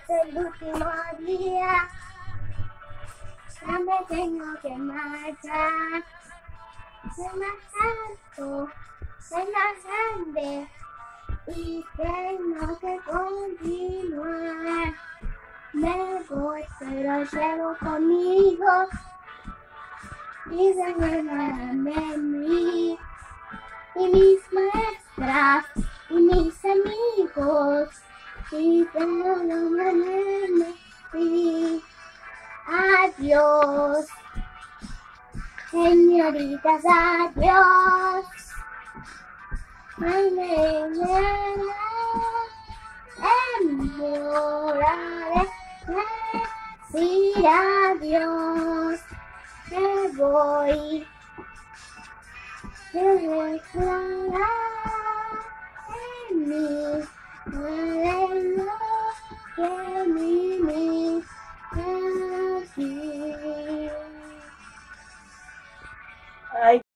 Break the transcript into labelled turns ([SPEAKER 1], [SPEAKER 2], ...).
[SPEAKER 1] el último día, ya me tengo que marchar. Soy más alto, soy más grande y tengo que continuar. Me voy, pero llevo conmigo y se acuerdan de mí. Y mis maestras y mis amigos y todo lo que adiós, señoritas, adiós. Hora de decir adiós. Me voy. Me voy en mí. Que mi aquí.
[SPEAKER 2] Ay,